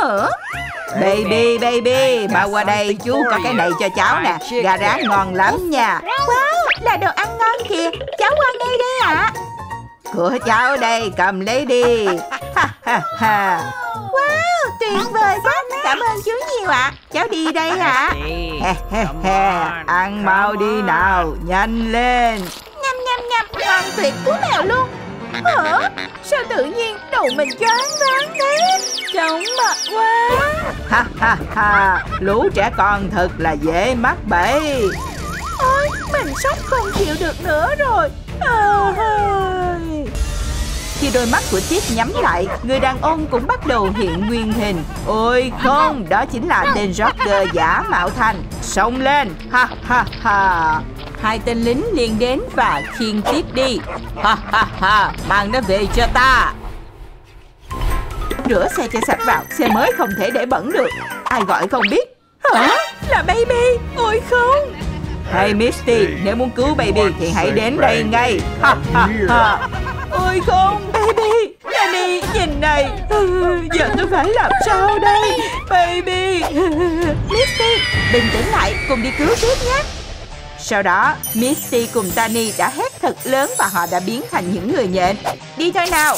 Hả? Baby, mau qua đây, chú có cái này cho cháu nè. Gà rán ngon lắm nha. Wow, là đồ ăn ngon kìa. Cháu qua ngay đây ạ. Của cháu đây, cầm lấy đi. Ha ha ha. Wow, tuyệt vời quá. Cảm ơn chú nhiều ạ. Cháu đi đây ạ. Ăn mau đi nào, nhanh lên. Nhâm, ngon tuyệt cú mèo luôn. Hả? Sao tự nhiên đầu mình choáng váng thế? Chóng mặt quá. Ha ha ha, lũ trẻ con thật là dễ mắc bẫy. Ôi, mình sắp không chịu được nữa rồi. Khi đôi mắt của Tít nhắm lại, người đàn ông cũng bắt đầu hiện nguyên hình. Ôi không, đó chính là tên Roger giả mạo thành. Xông lên, ha ha ha. Hai tên lính liền đến và khiêng Tít đi. Ha ha ha, mang nó về cho ta. Rửa xe cho sạch vào, xe mới không thể để bẩn được. Ai gọi không biết. Hả? Là Baby. Ôi không. Hey Misty, nếu muốn cứu Baby thì hãy đến đây ngay. Ha ha ha. Ôi không, Baby, Danny, nhìn này. Giờ tôi phải làm sao đây, Baby? Misty, bình tĩnh lại, cùng đi cứu tiếp nhé. Sau đó, Misty cùng Danny đã hét thật lớn và họ đã biến thành những người nhện. Đi thôi nào.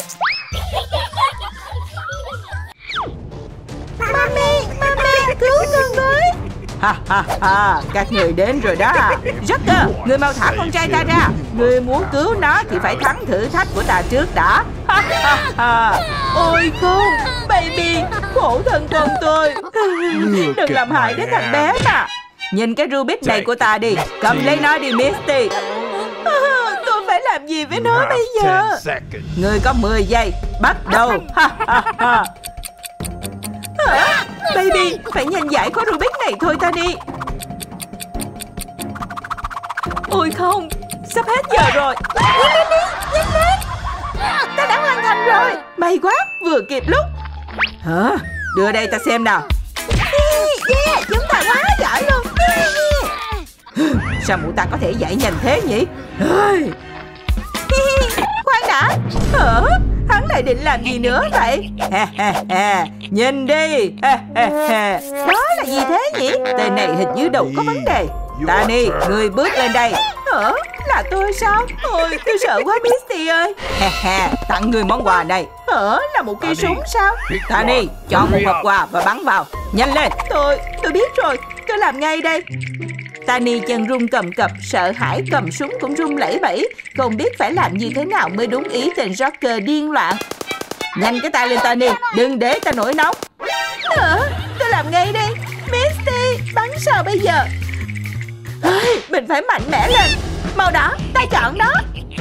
Mami, cứu con với. Ha ha ha, các người đến rồi đó. Roger, người mau thả con trai ta ra. Người muốn cứu nó thì phải thắng thử thách của ta trước đã. Ha ha ha. Ôi không, Baby, khổ thân con tôi. Đừng làm hại đến thằng bé mà. Nhìn cái Rubik này của ta đi. Cầm lấy nó đi, Misty. Tôi phải làm gì với nó bây giờ? Người có 10 giây. Bắt đầu. Ha ha ha. Hả? Baby, phải nhanh giải khối Rubik này thôi ta đi. Ôi không, sắp hết giờ rồi. Nhanh lên. Ta đã hoàn thành rồi. May quá, vừa kịp lúc. Hả? Đưa đây ta xem nào. Yeah, chúng ta quá giỏi luôn. Sao mụ ta có thể giải nhanh thế nhỉ? Khoan đã. Hả? Hắn lại định làm gì nữa vậy? Nhìn đi. Đó là gì thế nhỉ? Tên này hình như đầu có vấn đề. Danny, người bước lên đây. Hả? Là tôi sao? Ôi, tôi sợ quá Misty ơi. Tặng người món quà này. Hả? Là một cây súng sao? Danny, chọn một hộp quà và bắn vào. Nhanh lên. Tôi biết rồi. Tôi làm ngay đây. Danny chân run cầm cập, sợ hãi, cầm súng cũng run lẩy bẩy, không biết phải làm như thế nào mới đúng ý tên Roger điên loạn. Nhanh cái tay lên Danny, đừng để ta nổi nóng. Hả? Tôi làm ngay đây. Misty, bắn sao bây giờ? Mình phải mạnh mẽ lên. Màu đỏ, ta chọn nó.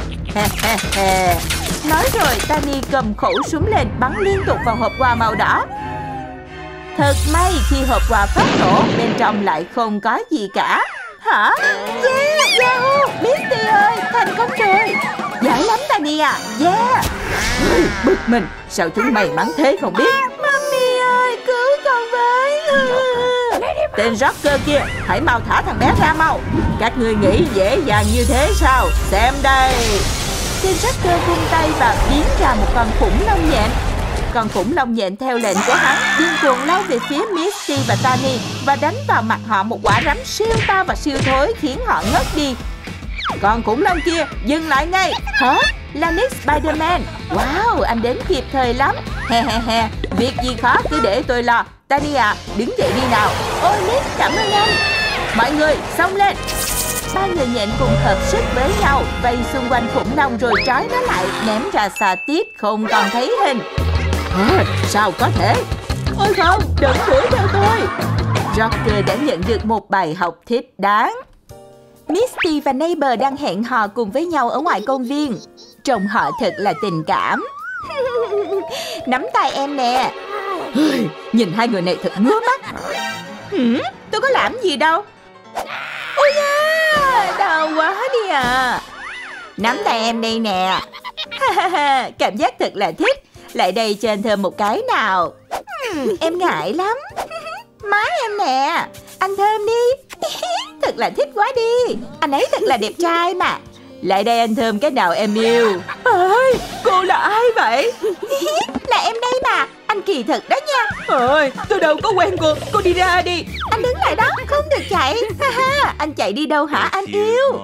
Nói rồi, Danny cầm khẩu súng lên, bắn liên tục vào hộp quà màu đỏ. Thật may khi hộp quà phát nổ, bên trong lại không có gì cả. Hả? Yeah, Yahoo, Misty ơi, thành công rồi. Giỏi lắm Danny à. Yeah. Bực mình, sao chúng may mắn thế không biết. Mami ơi, cứu con với. Tên Roger kia, hãy mau thả thằng bé ra mau. Các ngươi nghĩ dễ dàng như thế sao? Xem đây. Tên Roger vung tay và biến ra một con khủng long nhện. Con khủng long nhện theo lệnh của hắn điên cuồng lao về phía Misty và Danny và đánh vào mặt họ một quả rắm siêu to và siêu thối khiến họ ngất đi. Con khủng long kia dừng lại ngay. Hả? Là Nick Spider-Man. Wow, anh đến kịp thời lắm. Việc gì khó cứ để tôi lo. Danny à, đứng dậy đi nào. Ôi Nick, cảm ơn anh. Mọi người xông lên. Ba người nhện cùng hợp sức với nhau, vây xung quanh khủng long rồi trói nó lại, ném ra xa tít không còn thấy hình. Sao có thể? Ôi không, đừng đuổi theo tôi. Roger đã nhận được một bài học thích đáng. Misty và Neighbor đang hẹn hò cùng với nhau ở ngoài công viên. Trông họ thật là tình cảm. Nắm tay em nè. Nhìn hai người này thật ngứa mắt. Tôi có làm gì đâu. Ôi da, đau quá đi à. Nắm tay em đây nè. Cảm giác thật là thích. Lại đây cho anh thơm một cái nào. Em ngại lắm. Má em nè, anh thơm đi. Thật là thích quá đi. Anh ấy thật là đẹp trai mà. Lại đây anh thơm cái nào em yêu. Ôi, cô là ai vậy? Là em đây mà. Anh kỳ thật đó nha. Ôi, tôi đâu có quen cô đi ra đi. Anh đứng lại đó, không được chạy. Ha ha, anh chạy đi đâu hả anh yêu?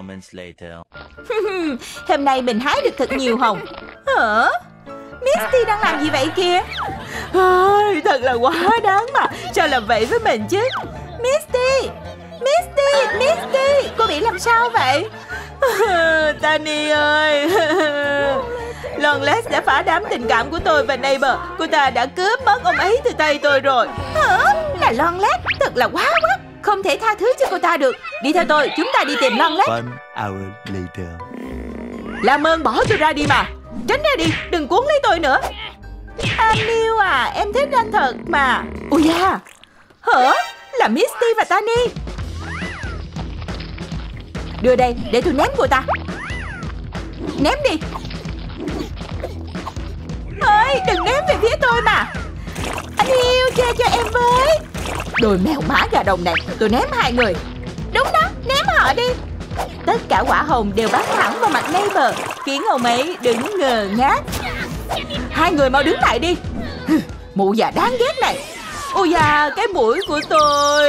Hôm nay mình hái được thật nhiều hồng. Hả? Misty đang làm gì vậy kìa? Ôi, thật là quá đáng mà. Sao làm vậy với mình chứ? Misty, Misty, Misty, cô bị làm sao vậy? Tani ơi. Longlegs đã phá đám tình cảm của tôi và Neighbor. Cô ta đã cướp mất ông ấy từ tay tôi rồi. Hả? Là Longlegs, thật là quá. Không thể tha thứ cho cô ta được. Đi theo tôi, chúng ta đi tìm Longlegs. Làm ơn bỏ tôi ra đi mà. Tránh ra đi, đừng cuốn lấy tôi nữa. Anh yêu à, em thích anh thật mà. Ôi da. Hả? Là Misty và Tani. Đưa đây, để tôi ném cô ta. Ném đi. Ơi, đừng ném về phía tôi mà. Anh yêu, che cho em với. Đôi mèo mã gà đồng này, tôi ném hai người. Đúng đó, ném họ đi. Tất cả quả hồng đều bắn thẳng vào mặt Neighbor, khiến ông ấy đứng ngơ ngác. Hai người mau đứng lại đi. Mụ già đáng ghét này. Ôi da, cái mũi của tôi.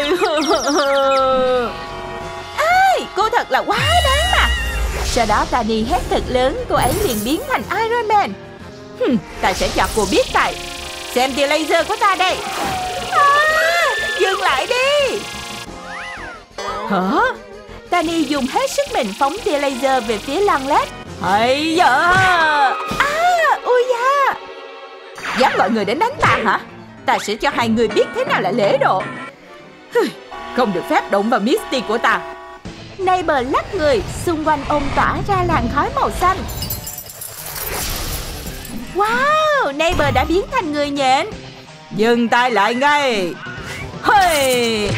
Ai, cô thật là quá đáng mà. Sau đó Tani hét thật lớn, cô ấy liền biến thành Iron Man. Ta sẽ cho cô biết tại. Xem tia laser của ta đây. Dừng lại đi. Hả? Tani dùng hết sức mình phóng tia laser về phía Longlegs. Hây giờ. Ui da. Dám gọi người đến đánh ta hả? Ta sẽ cho hai người biết thế nào là lễ độ. Không được phép đụng vào Misty của ta. Neighbor lắc người, xung quanh ông tỏa ra làn khói màu xanh. Wow, Neighbor đã biến thành người nhện. Dừng tay lại ngay. Hey.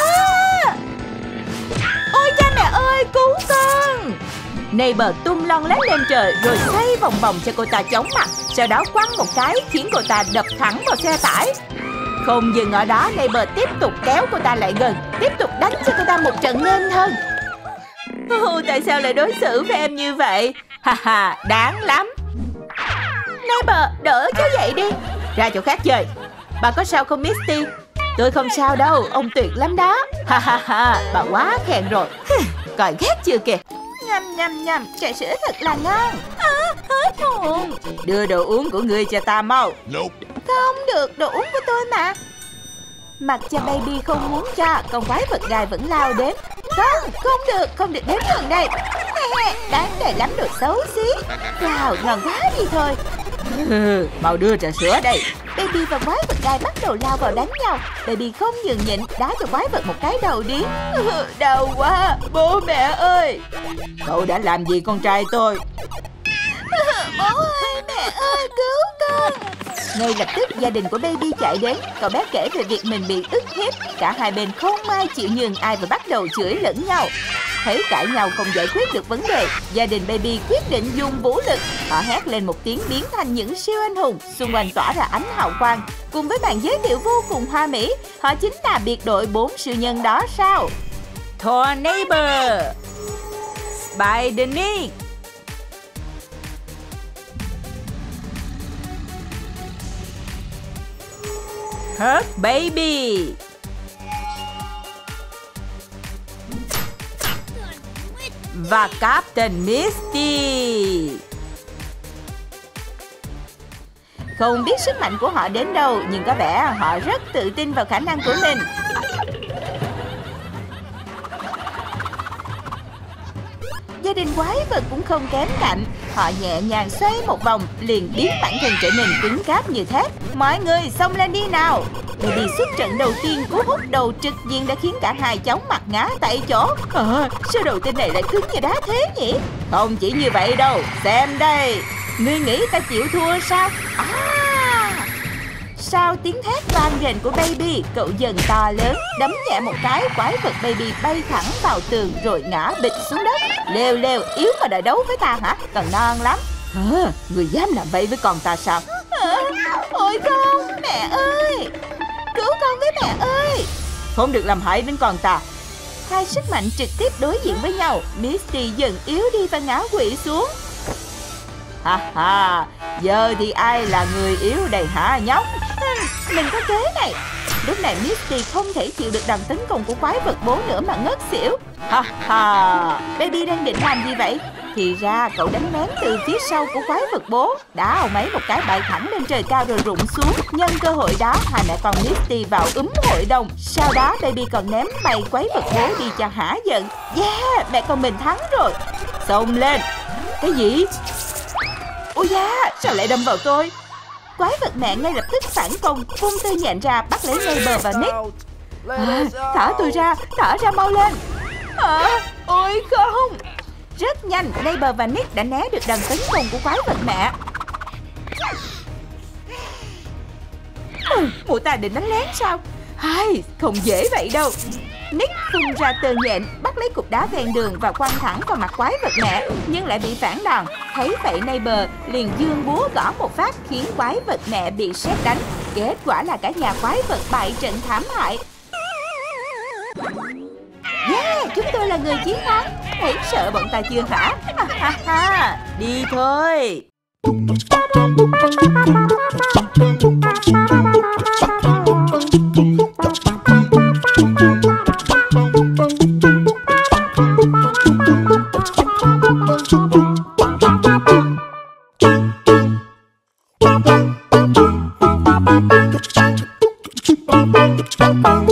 Ôi cha mẹ ơi, cứu con. Neighbor tung Longlegs lên trời rồi xoay vòng vòng cho cô ta chóng mặt. Sau đó quăng một cái khiến cô ta đập thẳng vào xe tải. Không dừng ở đó, Neighbor tiếp tục kéo cô ta lại gần, tiếp tục đánh cho cô ta một trận nên thân. Tại sao lại đối xử với em như vậy? Ha ha, đáng lắm. Neighbor, đỡ cháu dậy đi. Ra chỗ khác chơi. Bà có sao không Misty? Tôi không sao đâu, ông tuyệt lắm đó. Ha ha ha, bà quá khen rồi. Coi ghét chưa kìa. Nhầm nhầm nhầm, trà sữa thật là ngon. Hết hồn. Đưa đồ uống của ngươi cho ta mau. Không được, đồ uống của tôi mà. Mặc cho baby không muốn cho, con quái vật gai vẫn lao đến. Không được đến gần đây. Đáng đời lắm đồ xấu xí. Wow, ngon quá đi thôi. Mau đưa trà sữa đây. Baby và quái vật gai bắt đầu lao vào đánh nhau. Baby không nhường nhịn, đá cho quái vật một cái đầu đi. Đau quá, bố mẹ ơi. Cậu đã làm gì con trai tôi? Bố ơi, mẹ ơi, cứu con. Ngay lập tức gia đình của baby chạy đến. Cậu bé kể về việc mình bị ức hiếp. Cả hai bên không ai chịu nhường ai và bắt đầu chửi lẫn nhau. Thấy cãi nhau không giải quyết được vấn đề, gia đình baby quyết định dùng vũ lực. Họ hét lên một tiếng biến thành những siêu anh hùng. Xung quanh tỏa ra ánh hào quang. Cùng với màn giới thiệu vô cùng hoa mỹ, họ chính là biệt đội 4 siêu nhân đó sao? Thor Neighbor, Spider-Nick, Hulk Baby, và Captain Misty. Không biết sức mạnh của họ đến đâu, nhưng có vẻ họ rất tự tin vào khả năng của mình. Gia đình quái vật cũng không kém cạnh. Họ nhẹ nhàng xoay một vòng, liền biến bản thân trở nên cứng cáp như thép. Mọi người xông lên đi nào. Baby xuất trận đầu tiên cú hút đầu trực diện đã khiến cả hai chóng mặt ngã tại chỗ. Sao đầu tên này lại cứng như đá thế nhỉ? Không chỉ như vậy đâu, xem đây. Ngươi nghĩ ta chịu thua sao? Sau tiếng thét vang rền của baby, cậu dần to lớn, đấm nhẹ một cái, quái vật baby bay thẳng vào tường rồi ngã bịch xuống đất. Lêu lêu, yếu mà đòi đấu với ta hả? Còn non lắm. Người dám làm vậy với con ta sao? Ôi con, mẹ ơi, cứu con với mẹ ơi. Không được làm hại đến con ta. Hai sức mạnh trực tiếp đối diện với nhau. Misty dần yếu đi và ngã quỵ xuống. Ha ha, Giờ thì ai là người yếu đây hả nhóc? Mình có kế này. Lúc này Misty không thể chịu được đòn tấn công của quái vật bố nữa mà ngất xỉu. Ha ha. Baby đang định làm gì vậy? Thì ra cậu đánh lén từ phía sau của quái vật bố, đá ông ấy một cái bay thẳng lên trời cao rồi rụng xuống. Nhân cơ hội đó, hai mẹ con Misty vào hội đồng. Sau đó Baby còn ném bay quái vật bố đi cho hả giận. Yeah, mẹ con mình thắng rồi. Xông lên. Cái gì? Ôi da, sao lại đâm vào tôi? Quái vật mẹ ngay lập tức phản công, vung tay nhện ra bắt lấy Neighbor và Nick. Thả tôi ra, thả ra mau lên. Ôi không. Rất nhanh, Neighbor và Nick đã né được đòn tấn công của quái vật mẹ. Mụ ta định đánh lén sao? Không dễ vậy đâu. Nick phun ra tơ nhện, bắt lấy cục đá ven đường và quăng thẳng vào mặt quái vật mẹ, nhưng lại bị phản đòn. Thấy vậy Neighbor liền giương búa gõ một phát khiến quái vật mẹ bị sét đánh. Kết quả là cả nhà quái vật bại trận thảm hại. Yeah, chúng tôi là người chiến thắng. Thấy sợ bọn ta chưa hả? Đi thôi. Bang